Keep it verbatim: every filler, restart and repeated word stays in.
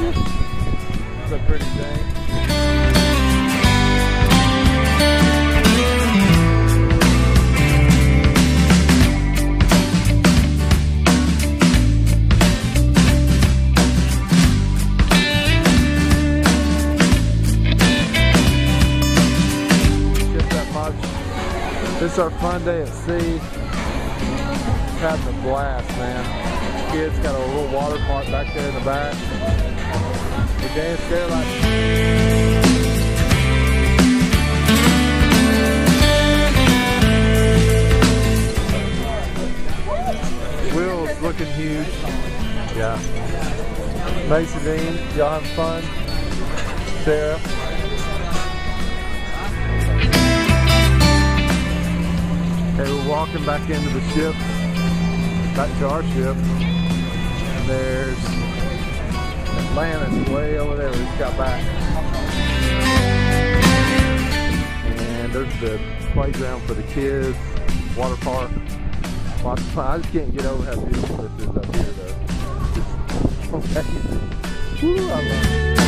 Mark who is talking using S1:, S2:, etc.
S1: It's a pretty thing. This is our fun day at sea. Having a blast, man. Kids got a little water park back there in the back. We danced there like Will's looking huge. Yeah. Mason Dean, y'all having fun? Sarah. Okay, we're walking back into the ship, back to our ship, and there's Atlantis way over there. We just got back. And there's the playground for the kids, water park. Lots of fun. I just can't get over how beautiful this is up here though. It's just amazing. Woo, I love it.